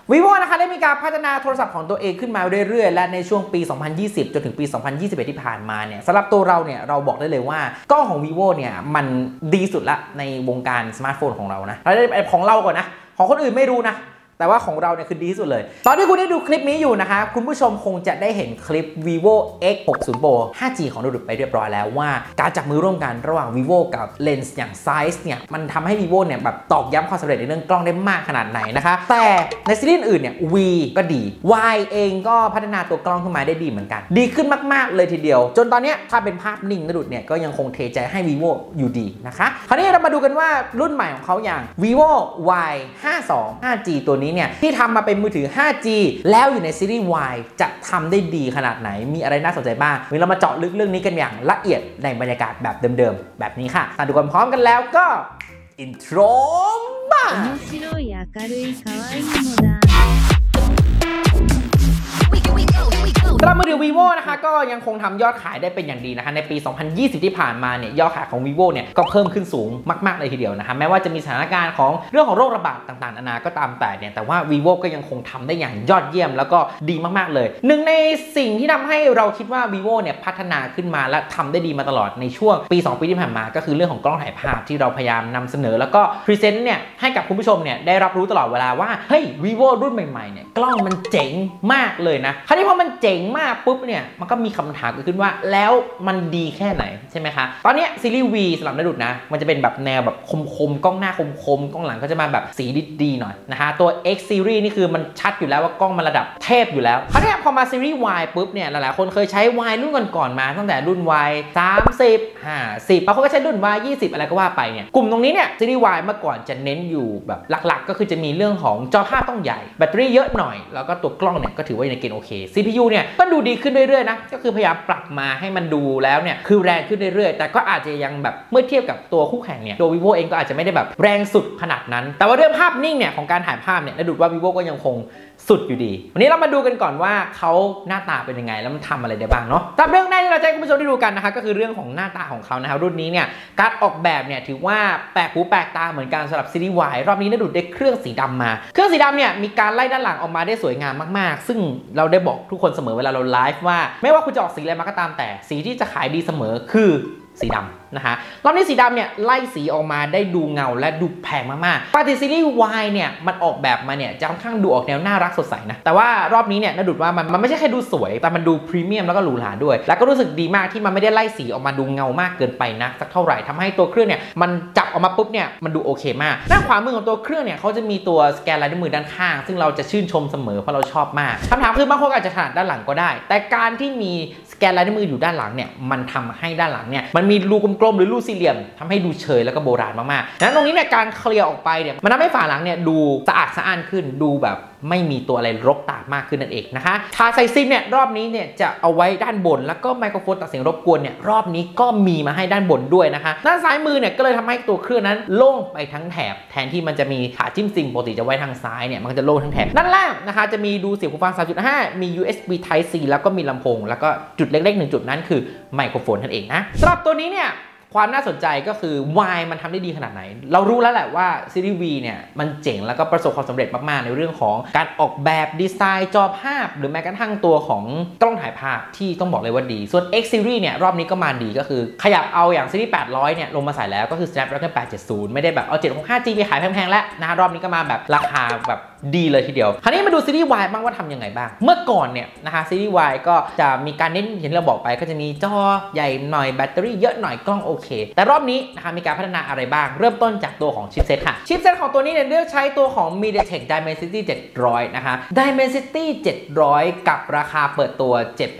vivo นะคะได้มีการพัฒนาโทรศัพท์ของตัวเองขึ้นมาเรื่อยๆและในช่วงปี 2020 จนถึงปี 2021 ที่ผ่านมาเนี่ยสำหรับตัวเราเนี่ยเราบอกได้เลยว่ากล้องของ vivo เนี่ยมันดีสุดละในวงการสมาร์ทโฟนของเรานะของเราก่อนนะของคนอื่นไม่รู้นะแต่ว่าของเราเนี่ยคือดีที่สุดเลยตอนที่คุณได้ดูคลิปนี้อยู่นะคะคุณผู้ชมคงจะได้เห็นคลิป vivo X60 Pro 5G ของดุดไปเรียบร้อยแล้วว่าการจับมือร่วมกันระหว่าง vivo กับเลนส์อย่าง Zeiss เนี่ยมันทำให้ vivo เนี่ยแบบตอกย้ำความสำเร็จในเรื่องกล้องได้มากขนาดไหนนะคะแต่ในซีรีส์อื่นเนี่ย V ก็ดี Y เองก็พัฒนาตัวกล้องขึ้นมาได้ดีเหมือนกันดีขึ้นมากๆเลยทีเดียวจนตอนนี้ถ้าเป็นภาพนิ่งนะดุดเนี่ยก็ยังคงเทใจให้ vivo อยู่ดีนะคะคราวนี้เรามาดูกันว่ารุ่นใหม่ของเขาอย่าง vivo Y52 5G ตัวนี้เนี่ยที่ทำมาเป็นมือถือ 5G แล้วอยู่ในซีรีส์ Y จะทำได้ดีขนาดไหนมีอะไรน่าสนใจบ้างวันนี้เรามาเจาะลึกเรื่องนี้กันอย่างละเอียดในบรรยากาศแบบเดิมๆแบบนี้ค่ะถ้าดูกันพร้อมกันแล้วก็อินโทรบ้างสำหรับมือถือ vivo นะคะก็ยังคงทำยอดขายได้เป็นอย่างดีนะคะในปี 2020 ที่ผ่านมาเนี่ยยอดขายของ vivo เนี่ยก็เพิ่มขึ้นสูงมากๆเลยทีเดียวนะคะแม้ว่าจะมีสถานการณ์ของเรื่องของโรคระบาดต่างๆนานาก็ตามแต่เนี่ยแต่ว่า vivo ก็ยังคงทำได้อย่างยอดเยี่ยมแล้วก็ดีมากๆเลยหนึ่งในสิ่งที่ทำให้เราคิดว่า vivo เนี่ยพัฒนาขึ้นมาและทำได้ดีมาตลอดในช่วงปี 2 ปีที่ผ่านมาก็คือเรื่องของกล้องถ่ายภาพที่เราพยายามนำเสนอแล้วก็พรีเซนต์เนี่ยให้กับคุณผู้ชมเนี่ยได้รับรู้ตลอดเวลาว่าเฮ้ย vivo รุ่นใหม่ๆเนี่ยกล้องมันเจ๋งมากเลยนะคราวนี้พอมันเจ๋งมากปุ๊บเนี่ยมันก็มีคำถามเกิดขึ้นว่าแล้วมันดีแค่ไหนใช่ไหมคะตอนนี้ซีรีส์ V สำหรับนักดุดนะมันจะเป็นแบบแนวแบบคมๆกล้องหน้าคมๆกล้องหลังก็จะมาแบบสีดีๆหน่อยนะคะตัว X series นี่คือมันชัดอยู่แล้วว่ากล้องมันระดับเทพอยู่แล้วคราวนี้พอมาซีรีส์ Y ปุ๊บเนี่ยหลายๆคนเคยใช้ Y รุ่นก่อนๆมาตั้งแต่รุ่น Y 30 50บางคนก็ใช้รุ่น Y 20อะไรก็ว่าไปเนี่ยกลุ่มตรงนี้เนี่ยซีรีส์ Y เมื่อก่อนจะเน้นอยู่แบบหลักๆก็คือจะมีเรื่องของจอภาพต้องใหญ่แบตเตอรี่เยอะหน่อยแล้วก็ตัวกล้องเนี่ยก็ถือว่าอยู่ในเกณฑ์โอเค CPU เนี่ยก็ดูดีขึ้นเรื่อยๆนะก็คือพยายามปรับมาให้มันดูแล้วเนี่ยคือแรงขึ้นเรื่อยๆแต่ก็อาจจะยังแบบเมื่อเทียบกับตัวคู่แข่งเนี่ยตัว vivo เองก็อาจจะไม่ได้แบบแรงสุดขนาดนั้นแต่ว่าเรื่องภาพนิ่งเนี่ยของการถ่ายภาพเนี่ยดูว่า vivo ก็ยังคงสุดอยู่ดีวันนี้เรามาดูกันก่อนว่าเขาหน้าตาเป็นยังไงแล้วมันทำอะไรได้บ้างเนาะแต่เรื่องแรกที่เราจะให้คุณผู้ชมได้ดูกันนะคะก็คือเรื่องของหน้าตาของเขานะครับรุ่นนี้เนี่ยการออกแบบเนี่ยถือว่าแปลกหูแปลกตาเหมือนกันสำหรับซีรีส์ Y รอบนี้ดูได้เครื่องสีดำมาเครื่องสีดำเนี่ยมีการไล่ด้านหลังออกมาได้สวยงามมากๆซึ่งเราได้บอกทุกคนเสมอเวลาเราไลฟ์ว่าไม่ว่าคุณจะออกสีอะไรมาก็ตามแต่สีที่จะขายดีเสมอคือสีดำนะคะรอบนี้สีดำเนี่ยไล่สีออกมาได้ดูเงาและดูแพงมากๆปกติซีรีส์ Y เนี่ยมันออกแบบมาเนี่ยจะค่อนข้างดูออกแนวน่ารักสดใสนะแต่ว่ารอบนี้เนี่ยน่าดูว่ามันไม่ใช่แค่ดูสวยแต่มันดูพรีเมียมแล้วก็หรูหราด้วยแล้วก็รู้สึกดีมากที่มันไม่ได้ไล่สีออกมาดูเงามากเกินไปนะสักเท่าไหร่ทำให้ตัวเครื่องเนี่ยมันจับออกมาปุ๊บเนี่ยมันดูโอเคมากด้านขวามือของตัวเครื่องเนี่ยเขาจะมีตัวสแกนลายนิ้วมือด้านข้างซึ่งเราจะชื่นชมเสมอเพราะเราชอบมากคำถามคือบางคนอาจจะถนัดด้านหลังก็ได้แต่การที่มีสแกนลายนิ้วมืออยู่ด้านหลังเนี่ยมันทำให้ด้านหลังเนี่ยมันมีรูกลมๆหรือรูสี่เหลี่ยมทำให้ดูเฉยแล้วก็โบราณมากๆนั้นตรงนี้เนี่ยการเคลียร์ออกไปเนี่ยมันทำให้ฝาหลังเนี่ยดูสะอาดสะอ้านขึ้นดูแบบไม่มีตัวอะไรรกตามากขึ้นนั่นเองนะคะขาใส่ซิมเนี่ยรอบนี้เนี่ยจะเอาไว้ด้านบนแล้วก็ไมโครโฟนตัดเสียงรบกวนเนี่ยรอบนี้ก็มีมาให้ด้านบนด้วยนะคะด้านซ้ายมือเนี่ยก็เลยทำให้ตัวเครื่องนั้นโล่งไปทั้งแถบแทนที่มันจะมีขาจิ้มซิมปกติจะไว้ทางซ้ายเนี่ยมันจะโล่งทั้งแถบด้านล่างนะคะจะมีดูเสียงหูฟัง 3.5 มี USB Type C แล้วก็มีลำโพงแล้วก็จุดเล็กๆ1จุดนั้นคือไมโครโฟนนั่นเองนะสำหรับตัวนี้เนี่ยความน่าสนใจก็คือ Y มันทำได้ดีขนาดไหนเรารู้แล้วแหละว่าซีรีส์ V เนี่ยมันเจ๋งแล้วก็ประสบความสำเร็จมากๆในเรื่องของการออกแบบดีไซน์จอภาพหรือแม้กระทั่งตัวของกล้องถ่ายภาพที่ต้องบอกเลยว่าดีส่วน X Series เนี่ยรอบนี้ก็มาดีก็คือขยับเอาอย่างซีรีส์ 800 เนี่ยลงมาใส่แล้วก็คือ Snapdragon 870 ไม่ได้แบบเอา 765G ไปขายแพงๆแล้วนะรอบนี้ก็มาแบบราคาแบบดีเลยทีเดียวคราวนี้มาดูซีรีส์ Y บ้างว่าทำยังไงบ้างเมื่อก่อนเนี่ยนะคะซีรีส์ Y ก็จะมีการเน้นเห็นเราบอกไปก็จะมีจอใหญ่หน่อยแบตเตอรี่เยอะหน่อยกล้องโอเคแต่รอบนี้นะคะมีการพัฒนาอะไรบ้างเริ่มต้นจากตัวของชิปเซตค่ะชิปเซตของตัวนี้เนี่ยเลือกใช้ตัวของ MediaTek Dimensity 700 นะคะ Dimensity 700 กับราคาเปิดตัว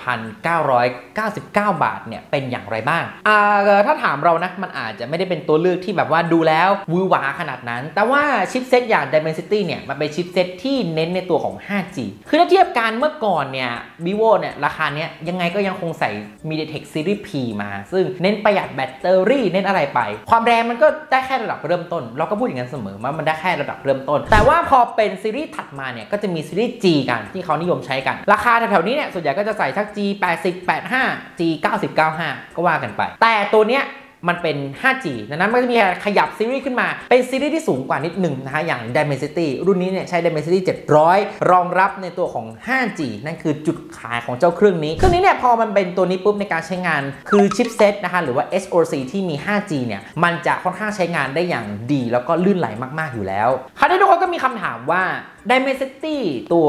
7,999 บาทเนี่ยเป็นอย่างไรบ้างถ้าถามเรานะมันอาจจะไม่ได้เป็นตัวเลือกที่แบบว่าดูแล้ววือหวาขนาดนั้นแต่ว่าชิปเซตอย่าง Dimensity เนี่ยมันเป็นชิปเซตที่เน้นในตัวของ 5G คือถ้าเทียบกันเมื่อก่อนเนี่ย vivo เนี่ยราคาเนี้ยยังไงก็ยังคงใส่ MediaTek Series P มาซึ่งเน้นประหยัดแบตเตอรี่เน้นอะไรไปความแรงมันก็ได้แค่ระดับเริ่มต้นเราก็พูดอย่างนั้นเสมอว่ามันได้แค่ระดับเริ่มต้นแต่ว่าพอเป็นซีรีส์ถัดมาเนี่ยก็จะมีซีรีส์ G กันที่เขานิยมใช้กันราคาแถวๆนี้เนี่ยส่วนใหญ่ก็จะใส่ทัก G 80 85 G 90 95ก็ว่ากันไปแต่ตัวเนี้ยมันเป็น 5G ดังนั้นมันจะมีขยับซีรีส์ขึ้นมาเป็นซีรีส์ที่สูงกว่านิดหนึ่งนะคะอย่าง Dimensity รุ่นนี้เนี่ยใช้ Dimensity 700รองรับในตัวของ 5G นั่นคือจุดขายของเจ้าเครื่องนี้เนี่ยพอมันเป็นตัวนี้ปุ๊บในการใช้งานคือชิปเซตนะคะหรือว่า SoC ที่มี 5G เนี่ยมันจะค่อนข้างใช้งานได้อย่างดีแล้วก็ลื่นไหลมากๆอยู่แล้วคราวนี้ทุกคนก็มีคำถามว่า Dimensity ตัว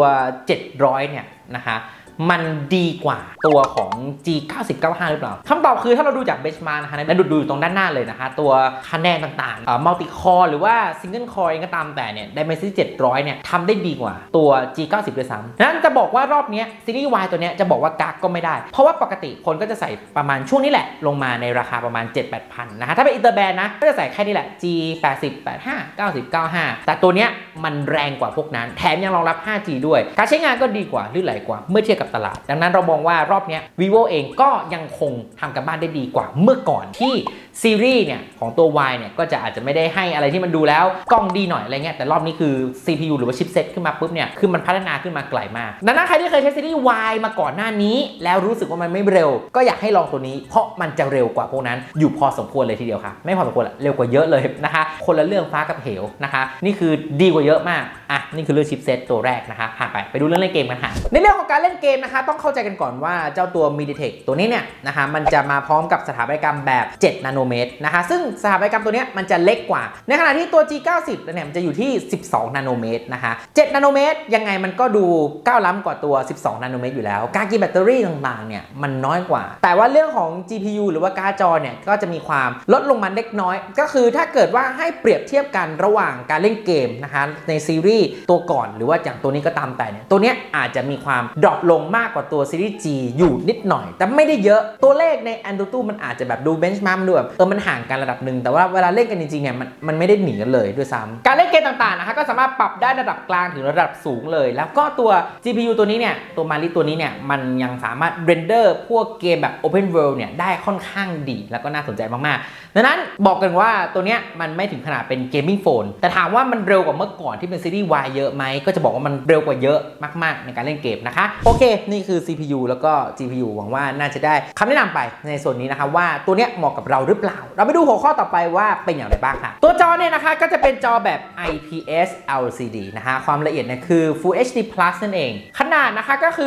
700 เนี่ยนะคะมันดีกว่าตัวของ G9095 หรือเปล่าคำตอบคือถ้าเราดูจากเบนช์มาร์กนะคะและดูอยู่ตรงด้านหน้าเลยนะคะตัวคะแนนต่างๆมัลติคอร์หรือว่าซิงเกิลคอร์ก็ตามแต่เนี่ย Dimensity 700 เนี่ยทำได้ดีกว่าตัว G90 ด้วยซ้ำนั้นจะบอกว่ารอบนี้ซีรีส์ Y ตัวนี้จะบอกว่ากักก็ไม่ได้เพราะว่าปกติคนก็จะใส่ประมาณช่วงนี้แหละลงมาในราคาประมาณ 7-8 พันนะคะถ้าเป็นอินเตอร์แบรนด์นะก็จะใส่แค่นี้แหละ G80 85 90 95แต่ตัวเนี้ยมันแรงกว่าพวกนั้นแถมยังรองรับ 5G ด้วยการใช้งานก็ดีกว่าลื่นไหลกว่าเมื่อเทียบกับตลาดดังนั้นเรามองว่ารอบนี้ vivo เองก็ยังคงทำกันบ้านได้ดีกว่าเมื่อก่อนที่ซีรีส์เนี่ยของตัว Y เนี่ยก็จะอาจจะไม่ได้ให้อะไรที่มันดูแล้วกล้องดีหน่อยอะไรเงี้ยแต่รอบนี้คือ CPU หรือว่าชิปเซ็ตขึ้นมาปุ๊บเนี่ยคือมันพัฒนาขึ้นมาไกลมากดังนั้นใครที่เคยใช้ซีรีส์ Y มาก่อนหน้านี้แล้วรู้สึกว่ามันไม่เร็วก็อยากให้ลองตัวนี้เพราะมันจะเร็วกว่าพวกนั้นอยู่พอสมควรเลยทีเดียวค่ะไม่พอสมควรเร็วกว่าเยอะเลยนะคะคนละเรื่องฟ้ากับเหวนะคะนี่คือดีกว่าเยอะมากนี่คือเรื่องชิปเซ็ตตัวแรกนะคะผ่านไปดูเรื่องเล่นเกมกันค่ะในเรื่องของการเล่นเกมนะคะต้องเข้าใจกันก่อนว่าเจ้าตัว MediaTek ตัวนี้เนี่ยนะคะมันจะมาพร้อมกับสถาปัตยกรรมแบบ7นาโนเมตรนะคะซึ่งสถาปัตยกรรมตัวนี้มันจะเล็กกว่าในขณะที่ตัว G90 เนี่ยมันจะอยู่ที่12นาโนเมตรนะคะ7นาโนเมตรยังไงมันก็ดูก้าวล้ำกว่าตัว12นาโนเมตรอยู่แล้วการกินแบตเตอรี่ต่างๆเนี่ยมันน้อยกว่าแต่ว่าเรื่องของ GPU หรือว่าการ์ดจอเนี่ยก็จะมีความลดลงมาเล็กน้อยก็คือถ้าเกิดว่าให้เปรียบเทียบกันระหว่างการเล่นเกมนะคะในซีรีส์ตัวก่อนหรือว่าอย่างตัวนี้ก็ตามแต่เนี่ยตัวเนี้ยอาจจะมีความดรอปลงมากกว่าตัวซีรีส์ G อยู่นิดหน่อยแต่ไม่ได้เยอะตัวเลขใน AnTuTu มันอาจจะแบบดูเบนช์มาร์กดูแบบมันห่างกันระดับหนึ่งแต่ว่าเวลาเล่นกันจริงๆเนี่ยมันไม่ได้หนีกันเลยด้วยซ้ำการเล่นเกมต่างๆนะคะก็สามารถปรับได้ระดับกลางถึงระดับสูงเลยแล้วก็ตัว GPU ตัวนี้เนี่ยตัวมาริตัวนี้เนี่ยมันยังสามารถเรนเดอร์พวกเกมแบบ Open World เนี่ยได้ค่อนข้างดีแล้วก็น่าสนใจมากๆดังนั้นบอกกันว่าตัวเนี้ยมันไม่ถึงขนาดเป็นเกมมิ่งโฟนแต่ถามว่ามันเร็วกว่าเมื่อก่อนที่เป็นซีรีส์ Y เยอะไหมก็จะบอกว่ามันเร็วกว่าเยอะมากๆในการเล่นเกมนะคะโอเคนี่คือ CPU แล้วก็ GPU หวังว่าน่าจะได้คำแนะนำไปในส่วนนี้นะคะว่าตัวเนี้ยเหมาะกับเราหรือเปล่าเราไปดูหัวข้อต่อไปว่าเป็นอย่างไรบ้างค่ะตัวจอเนี่ยนะคะก็จะเป็นจอแบบ IPS LCD นะคะความละเอียดเนี่ยคือ Full HD Plus นั่นเองขนาดนะคะก็คือ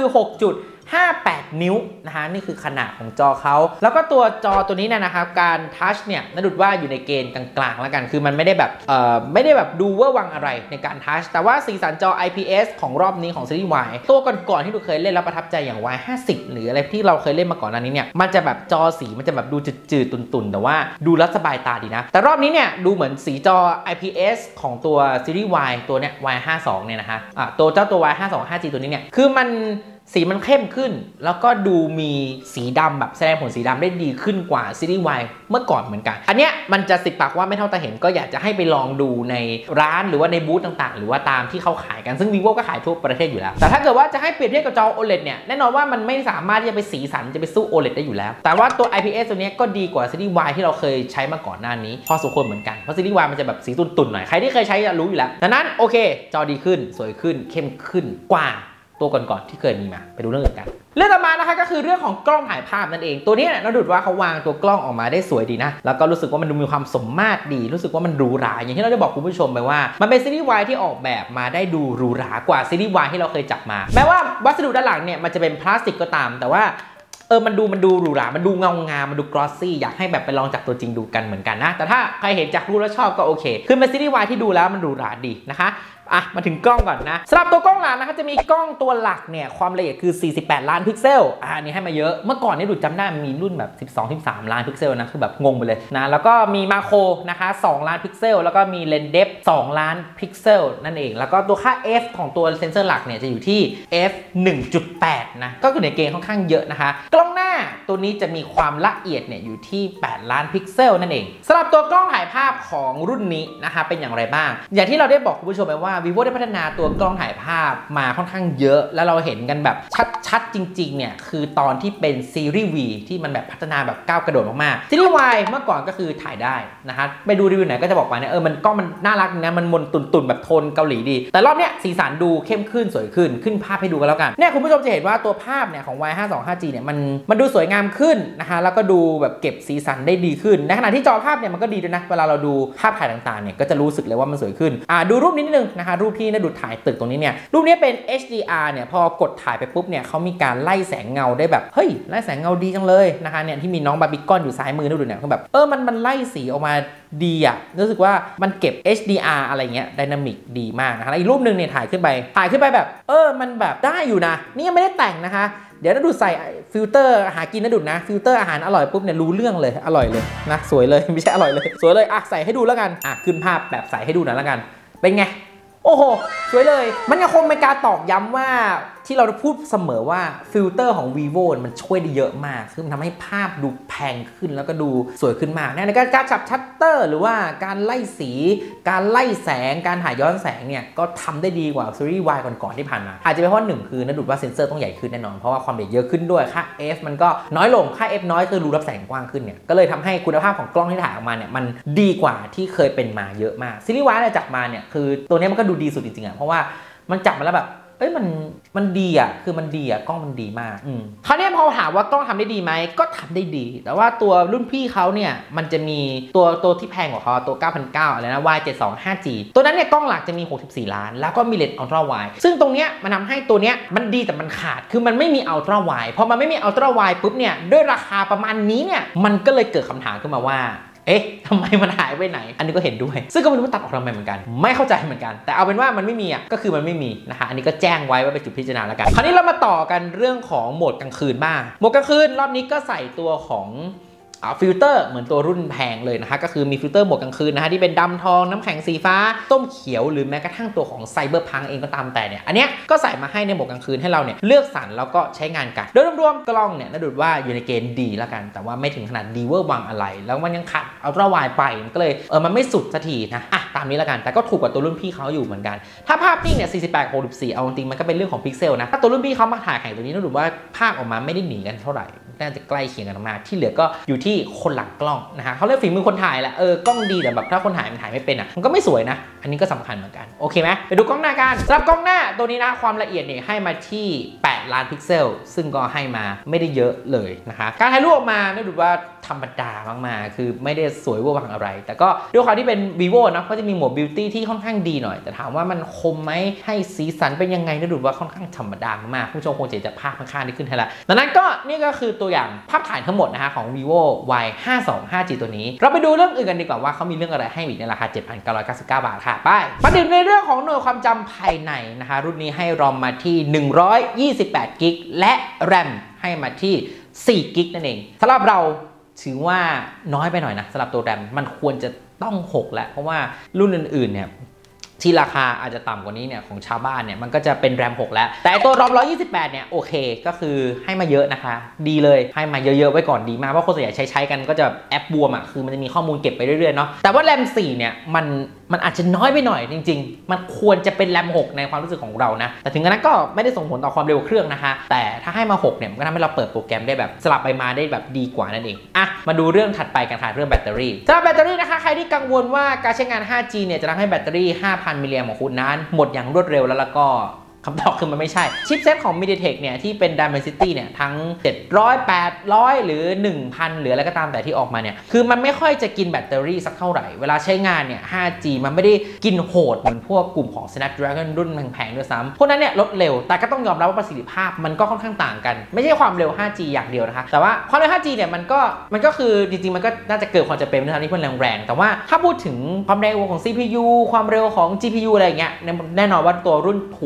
6.58 นิ้วนะคะนี่คือขนาดของจอเขาแล้วก็ตัวจอตัวนี้นะครับการทัชเนี่ยน่าดูว่าอยู่ในเกณฑ์กลางๆแล้วกันคือมันไม่ได้แบบดูเวอร์วังอะไรในการทัชแต่ว่าสีสันจอ IPS ของรอบนี้ของซีรีส์ Y ตัวก่อนๆที่ดูเคยเล่นแล้วประทับใจอย่าง Y50 หรืออะไรที่เราเคยเล่นมาก่อนหน้านี้เนี่ยมันจะแบบจอสีมันจะแบบดูจืดๆตุ่นๆแต่ว่าดูแล้วสบายตาดีนะแต่รอบนี้เนี่ยดูเหมือนสีจอ IPS ของตัวซีรีส์ Y ตัวเนี้ย Y52 เนี่ยนะคะตัวเจ้าตัว Y52 5G ตัวนี้เนี่ยคือสีมันเข้มขึ้นแล้วก็ดูมีสีดำแบบแสดงผลสีดำได้ดีขึ้นกว่าซีรีส์ Y เมื่อก่อนเหมือนกันอันเนี้ยมันจะสิบปากว่าไม่เท่าตาเห็นก็อยากจะให้ไปลองดูในร้านหรือว่าในบูธต่างๆหรือว่าตามที่เขาขายกันซึ่ง vivo ก็ขายทั่วประเทศอยู่แล้วแต่ถ้าเกิดว่าจะให้เปรียบเทียบกับจอ OLED เนี่ยแน่นอนว่ามันไม่สามารถที่จะไปสีสันจะไปสู้ OLED ได้อยู่แล้วแต่ว่าตัว IPS ตัวนี้ก็ดีกว่าซีรีส์ Y ที่เราเคยใช้มาก่อนหน้านี้พอสมควรเหมือนกันเพราะซีรีส์ Y มันจะแบบสีตุ่นๆหน่อยใครที่เคยใช้จะรู้อยู่แล้วดังนั้นโอเคจอดีขึ้นสวยขึ้นเข้มขึ้นกว่าตัวก่อนๆที่เคยมีมาไปดูเรื่องอื่นกันเรื่องต่อมานะคะก็คือเรื่องของกล้องถ่ายภาพนั่นเองตัวนี้เราดูว่าเขาวางตัวกล้องออกมาได้สวยดีนะแล้วก็รู้สึกว่ามันดูมีความสมมาตรดีรู้สึกว่ามันหรูหราอย่างที่เราได้บอกคุณผู้ชมไปว่ามันเป็นซีรีส์ Y ที่ออกแบบมาได้ดูหรูหรากว่าซีรีส์ Y ที่เราเคยจับมาแม้ว่าวัสดุด้านหลังเนี่ยมันจะเป็นพลาสติกก็ตามแต่ว่ามันดูหรูหรามันดูเงางามมันดูกรอสซี่อยากให้แบบไปลองจากตัวจริงดูกันเหมือนกันนะแต่ถ้าใครเห็นจากรูปแล้วชอบก็โอเคคือเป็นซีรีส์ Y ที่ดูแล้วมันหรูหราดีนะคะมาถึงกล้องก่อนนะสำหรับตัวกล้องหลักนะคะจะมีกล้องตัวหลักเนี่ยความละเอียดคือ48ล้านพิกเซลอันนี้ให้มาเยอะเมื่อก่อนนี่ดูจำได้มีรุ่นแบบ12-13ล้านพิกเซลนะคือแบบงงไปเลยนะแล้วก็มีมาโครนะคะ2ล้านพิกเซลแล้วก็มีเลนส์เดฟ2ล้านพิกเซลนั่นเองแล้วก็ตัวค่า f ของตัวเซนเซอร์หลักเนี่ยจะอยู่ที่ f 1.8 นะก็คือในเกณฑ์ค่อนข้างเยอะนะคะกล้องหน้าตัวนี้จะมีความละเอียดเนี่ยอยู่ที่8ล้านพิกเซลนั่นเองสำหรับตัวกล้องถ่ายภาพของรุ่นนี้นะคะเป็นอย่างไรบ้างอย่างที่เราได้บอกคุณผู้ชมไปว่า vivo ได้พัฒนาตัวกล้องถ่ายภาพมาค่อนข้างเยอะแล้วเราเห็นกันแบบชัดๆจริงๆเนี่ยคือตอนที่เป็นซีรีส์ V ที่มันแบบพัฒนาแบบก้าวกระโดดมากๆซีรีส์ Y เมื่อก่อนก็คือถ่ายได้นะคะไปดูรีวิวไหนก็จะบอกว่าเนี่ยมันกล้องมันน่ารักนะมันมนตุ่นๆแบบโทนเกาหลีดีแต่รอบเนี้ยสีสันดูเข้มขึ้นสวยขึ้นภาพให้ดูกันแล้วกันเนี่ยคุณผู้ชมจะเห็นว่าตัวภาพเนี่ยของ Y525G เนี่ยมันดูสวยงามขึ้นนะคะแล้วก็ดูแบบเก็บสีสันได้ดีขึ้นในขณะที่จอภาพเนี่ยมันก็ดีด้วยนะเวลาเราดูภาพถ่ายต่างๆเนี่ยก็จะรู้สึกเลยว่ามันสวยขึ้นดูรูปนี้นิดนึงนะคะรูปที่นดุดถ่ายตึกตรงนี้เนี่ยรูปนี้เป็น HDR เนี่ยพอกดถ่ายไปปุ๊บเนี่ยเขามีการไล่แสงเงาได้แบบเฮ้ยไล่แสงเงาดีจังเลยนะคะเนี่ยที่มีน้องบาร์บีคอนอยู่ซ้ายมือนดุดเนี่ยคือแบบมันไล่สีออกมาดีอะรู้สึกว่ามันเก็บ HDR อะไรเงี้ยไดนามิกดีมากนะคะแล้วอีกรูปนึงเนี่ยถ่ายขึ้นไปแบบมันแบบได้อยู่นะนี่ยังไม่ได้แต่งนะคะเดี๋ยวนะดูใส่ฟิลเตอร์หากินนะดุดนะฟิลเตอร์อาหารอร่อยปุ๊บเนี่ยรู้เรื่องเลยอร่อยเลยนะสวยเลยไม่ใช่อร่อยเลยสวยเลยใส่ให้ดูแล้วกันขึ้นภาพแบบใส่ให้ดูหน่อยแล้วกันเป็นไงโอ้โหสวยเลยมันยังคงเป็นการตอกย้ำว่าที่เราพูดเสมอว่าฟิลเตอร์ของ vivo มันช่วยได้เยอะมากคือมันทำให้ภาพดูแพงขึ้นแล้วก็ดูสวยขึ้นมากในการจับชัตเตอร์หรือว่าการไล่สีการไล่แสงการถ่ายย้อนแสงเนี่ยก็ทำได้ดีกว่าซีรีส์ Y ก่อนๆที่ผ่านมาอาจจะเป็นเพราะ1คือนะดูว่าเซนเซอร์ต้องใหญ่ขึ้นแน่นอนเพราะว่าความละเอียดเยอะขึ้นด้วยค่า f มันก็น้อยลงค่า f น้อยคือรูรับแสงกว้างขึ้นเนี่ยก็เลยทำให้คุณภาพของกล้องที่ถ่ายออกมาเนี่ยมันดีกว่าที่เคยเป็นมาเยอะมากซีรีส์ Y เนี่ยจับมาเนี่ยคือตัวนี้มันก็ดูดีสุดจริงๆเพราะว่ามันจับมาแล้วแบบมันดีคือมันดีกล้องมันดีมากคราวนี้พอถามว่ากล้องทำได้ดีไหมก็ทำได้ดีแต่ว่าตัวรุ่นพี่เขาเนี่ยมันจะมีตัวที่แพงกว่าเขาตัว 9,900 อะไรนะ Y725G ตัวนั้นเนี่ยกล้องหลักจะมี64ล้านแล้วก็มีเลนส์อัลตร้าไวด์ซึ่งตรงเนี้ยมันทำให้ตัวเนี้ยมันดีแต่มันขาดคือมันไม่มีอัลตร้าไวด์พอมันไม่มีอัลตร้าไวด์ปุ๊บเนี่ยด้วยราคาประมาณนี้เนี่ยมันก็เลยเกิดคำถามขึ้นมาว่าทำไมมันหายไปไหนอันนี้ก็เห็นด้วยซึ่งก็ไม่รู้ว่าตัดออกทำไมเหมือนกันไม่เข้าใจเหมือนกันแต่เอาเป็นว่ามันไม่มีก็คือมันไม่มีนะคะอันนี้ก็แจ้งไว้ว่าเป็นจุดพิจารณาแล้วกันคราวนี้เรามาต่อกันเรื่องของโหมดกลางคืนบ้างโหมดกลางคืนรอบนี้ก็ใส่ตัวของฟิลเตอร์เหมือนตัวรุ่นแพงเลยนะคะก็คือมีฟิลเตอร์โหมดกลางคืนนะคะที่เป็นดำทองน้ำแข็งสีฟ้าต้มเขียวหรือแม้กระทั่งตัวของไซเบอร์พังเองก็ตามแต่เนี่ยอันเนี้ยก็ใส่มาให้ในโหมดกลางคืนให้เราเนี่ยเลือกสรรแล้วก็ใช้งานกันโดยรวมๆกล้องเนี่ยน่าดูว่าอยู่ในเกณฑ์ดีแล้วกันแต่ว่าไม่ถึงขนาดดีเวอร์วังอะไรแล้วมันยังขัดอัลตร้าไวด์ไปมันก็เลยมันไม่สุดสักทีนะตามนี้แล้วกันแต่ก็ถูกกว่าตัวรุ่นพี่เขาอยู่เหมือนกันถ้าภาพนิ่งเนี่ย48:64เอาจริงมันก็เป็นเรื่องของพิกเซลนะถ้าตัวรุ่นพี่เขามาถ่ายแข่งตัวนี้น่าดูว่าภาพออกมาไม่ได้หนีกันเท่าไหร่น่าจะใกล้เคียงกันมากที่เหลือก็อยู่ที่คนหลังกล้องนะคะเขาเรียกฝีมือคนถ่ายแหละกล้องดีแต่แบบถ้าคนถ่ายมันถ่ายไม่เป็นมันก็ไม่สวยนะอันนี้ก็สำคัญเหมือนกันโอเคไหมไปดูกล้องหน้ากันสำหรับกล้องหน้าตัวนี้นะความละเอียดเนี่ยให้มาที่8ล้านพิกเซลซึ่งก็ให้มาไม่ได้เยอะเลยนะคะการถ่ายรูปออกมาน่าดูว่าธรรมดามากๆคือไม่ได้สวยเวอร์วังอะไรแต่ก็ด้วยความที่เป็น vivo นะก็จะมีโหมด beauty ที่ค่อนข้างดีหน่อยแต่ถามว่ามันคมไหมให้สีสันเป็นยังไงน่าดูว่าค่อนข้างธรรมดามากผู้ชมคงจะเห็นจากภาพข้างๆที่ขึ้นให้ละดังนั้นก็นี่ก็คือตัวอย่างภาพถ่ายทั้งหมดนะคะของ vivo Y525G ตัวนี้เราไปดูเรื่องอื่นกันดีกว่าว่าเขามีเรื่องอะไรให้อีกในราคา 7,999 บาทค่ะไปมาถึงในเรื่องของหน่วยความจำภายในนะคะรุ่นนี้ให้รอมมาที่128กิกและ RAM ให้มาที่4กิกนั่นเองสำหรับเราถือว่าน้อยไปหน่อยนะสำหรับตัว RAM มันควรจะต้อง6แล้วเพราะว่ารุ่นอื่นๆเนี่ยที่ราคาอาจจะต่ำกว่านี้เนี่ยของชาวบ้านเนี่ยมันก็จะเป็น RAM 6แล้วแต่ตัว ROM 128เนี่ยโอเคก็คือให้มาเยอะนะคะดีเลยให้มาเยอะๆไว้ก่อนดีมากเพราะคนส่วนใหญ่ใช้กันก็จะแอปบวมคือมันจะมีข้อมูลเก็บไปเรื่อยๆเนาะแต่ว่า RAM 4เนี่ยมันอาจจะน้อยไปหน่อยจริงๆมันควรจะเป็น RAM 6ในความรู้สึกของเรานะแต่ถึงกระนั้นก็ไม่ได้ส่งผลต่อความเร็วเครื่องนะคะแต่ถ้าให้มา6เนี่ยมันก็ทำให้เราเปิดโปรแกรมได้แบบสลับไปมาได้แบบดีกว่านั่นเองมาดูเรื่องถัดไปกันค่ะเรื่องแบตเตอรี่สำหรับแบตเตอรี่นะคะใครที่กังวลว่าการใช้งาน 5G เนี่ยจะทำให้แบตเตอรี่ 5,000 มิลลิแอมป์ของคุณนั้นหมดอย่างรวดเร็วแล้วก็คำตอบคือมันไม่ใช่ชิปเซตของ MediaTek เนี่ยที่เป็น Dimensity เนี่ยทั้ง700 800หรือ 1,000 หรืออะไรก็ตามแต่ที่ออกมาเนี่ยคือมันไม่ค่อยจะกินแบตเตอรี่สักเท่าไหร่เวลาใช้งานเนี่ย 5G มันไม่ได้กินโหดเหมือนพวกกลุ่มของ Snapdragon รุ่นแพงๆด้วยซ้ำพวกนั้นเนี่ยลดเร็วแต่ก็ต้องยอมรับว่าประสิทธิภาพมันก็ค่อนข้างต่างกันไม่ใช่ความเร็ว 5G อย่างเดียวนะคะแต่ว่าความเร็ว 5G เนี่ยมันก็คือจริงๆมันก็น่าจะเกิดความจำเป็นในทางที่มันแรงๆแต่ว่าถ้าพูดถึงความเร็วของ CPU ความเร็วของ GPU อะไรอย่างเงี้ยแน่นอนว่าตัวรุ่นถูกเนี่ยมัน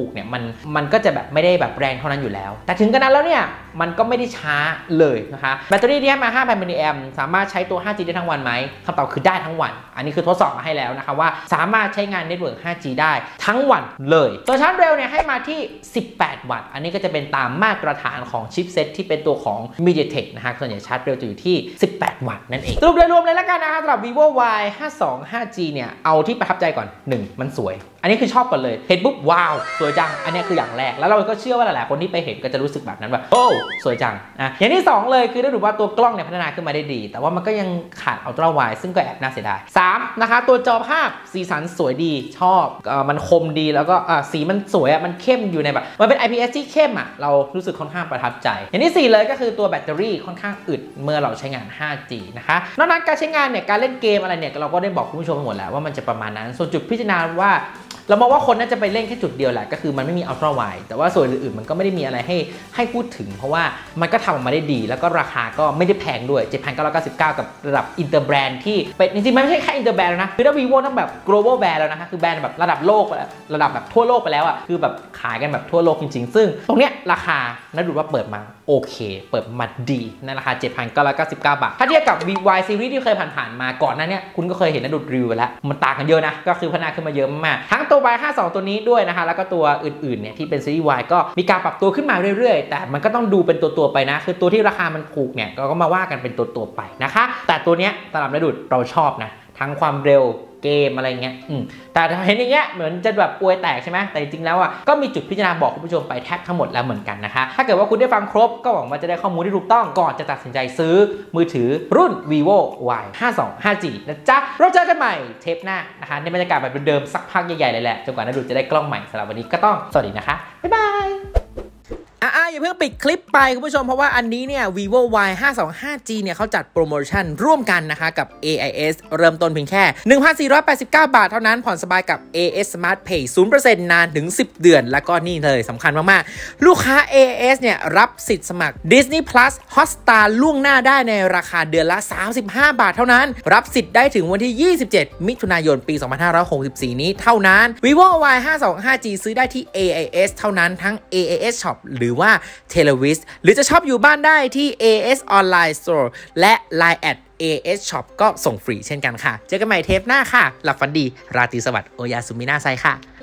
มันก็จะแบบไม่ได้แบบแรงเท่านั้นอยู่แล้วแต่ถึงกระนั้นแล้วเนี่ยมันก็ไม่ได้ช้าเลยนะคะแบตเตอรี่ที่ให้มา 5,000 มิลลิแอมป์สามารถใช้ตัว 5G ได้ทั้งวันไหมคำตอบคือได้ทั้งวันอันนี้คือทดสอบมาให้แล้วนะคะว่าสามารถใช้งานเน็ตเวิร์ก 5G ได้ทั้งวันเลยตัวชาร์จเร็วเนี่ยให้มาที่18 วัตต์อันนี้ก็จะเป็นตามมาตรฐานของชิปเซ็ตที่เป็นตัวของ MediaTek นะคะส่วนใหญ่ชาร์จเร็วจะอยู่ที่18 วัตต์นั่นเองสรุปโดยรวมเลยแล้วกันนะคะสำหรับ vivo Y 52 5G เนี่ยเอาที่ประทับใจก่อน 1 มันสวยอันนี้คือชอบก่อนเลยเห็นปุ๊บว้าวสวยจังอันนี้คืออย่างแรกแล้วเราก็เชื่อว่าหลายๆคนที่ไปเห็นก็จะรู้สึกแบบนั้นว่าโอ้สวยจังอย่างที่2เลยคือได้ดูว่าตัวกล้องเนี่ยพัฒนาขึ้นมาได้ดีแต่ว่ามันก็ยังขาดอัลตร้าไวด์ซึ่งก็แอบน่าเสียดาย3นะคะตัวจอภาพสีสันสวยดีชอบมันคมดีแล้วก็สีมันสวยมันเข้มอยู่ในแบบมันเป็น IPS ที่เข้มเรารู้สึกค่อนข้างประทับใจอย่างที่4เลยก็คือตัวแบตเตอรี่ค่อนข้างอึดเมื่อเราใช้งาน 5G นะคะนอกนั้นการใช้งานเนี่ยการเล่นเกมอะไรเนี่ยเราก็ได้บอกคุณผู้ชมไปหมดแล้วว่ามันจะประมาณนั้นส่วนจุดพิจารณาว่าเรามองว่าคนน่าจะไปเล่นแค่จุดเดียวแหละก็คือมันไม่มีอัลตร้าไวด์แต่ว่าส่วนอื่นๆมันก็ไม่ได้มีอะไรให้พูดถึงเพราะว่ามันก็ทำออกมาได้ดีแล้วก็ราคาก็ไม่ได้แพงด้วย 7,999 กับระดับอินเตอร์แบรนด์ที่เป็นจริงๆมันไม่ใช่แค่อินเตอร์แบรนด์นะคือถ้า vivo ต้องแบบ global brand แล้วนะคะคือแบรนด์แบบระดับโลกระดับแบบทั่วโลกไปแล้วคือแบบขายกันแบบทั่วโลกจริงๆซึ่งตรงเนี้ยราคาน่าดูว่าเปิดมาโอเคเปิดมาดีในราคา 7,999 บาทถ้าเทียบกับ Y Series ที่เคยผ่านๆมาก่อนหน้านี้คุณก็เคยเห็นนะดูรีวิวแล้วมันต่างกันเยอะนะก็คือพัฒนาขึ้นมาเยอะมากทั้งตัว Y 52 ตัวนี้ด้วยนะคะแล้วก็ตัวอื่นๆเนี่ยที่เป็นซีรีส์ Y ก็มีการปรับตัวขึ้นมาเรื่อยๆแต่มันก็ต้องดูเป็นตัวๆไปนะคือตัวที่ราคามันถูกเนี่ยเราก็มาว่ากันเป็นตัวๆไปนะคะแต่ตัวเนี้ยสำหรับนะดูเราชอบนะทั้งความเร็วเกมอะไรเงี้ยแต่เห็นอย่างเงี้ยเหมือนจะแบบอวยแตกใช่ไหมแต่จริงๆแล้วก็มีจุดพิจารณาบอกคุณผู้ชมไปแทบทั้งหมดแล้วเหมือนกันนะคะถ้าเกิดว่าคุณได้ฟังครบก็หวังว่าจะได้ข้อมูลที่ถูกต้องก่อนจะตัดสินใจซื้อมือถือรุ่น vivo Y 52 5G นะจ๊ะเราเจอกันใหม่เทปหน้านะคะในบรรยากาศแบบเดิมๆสักพักใหญ่ๆเลยแหละจนกว่านะดูจะได้กล้องใหม่สำหรับวันนี้ก็ต้องสวัสดีนะคะบ๊ายบายอย่าเพิ่งปิดคลิปไปคุณผู้ชมเพราะว่าอันนี้เนี่ย vivo Y 52 5G เนี่ยเขาจัดโปรโมชั่นร่วมกันนะคะกับ AIS เริ่มต้นเพียงแค่ 1,489 บาทเท่านั้นผ่อนสบายกับ AIS Smart Pay 0% นานถึง10 เดือนแล้วก็นี่เลยสำคัญมากๆลูกค้า AIS เนี่ยรับสิทธิ์สมัคร Disney Plus Hotstar ล่วงหน้าได้ในราคาเดือนละ35 บาทเท่านั้นรับสิทธิ์ได้ถึงวันที่ 27 มิถุนายนปี 2564 นี้เท่านั้น vivo Y 52 5G ซื้อได้ที่ AIS เท่านั้นทั้ง AIS Shop หรือว่า Televis หรือจะช็อปอยู่บ้านได้ที่ AIS Online Store และ Line at AIS Shop ก็ส่งฟรีเช่นกันค่ะเจอกันใหม่เทปหน้าค่ะหลับฝันดีราตรีสวัสดิ์โอยาสุมินาไซค่ะ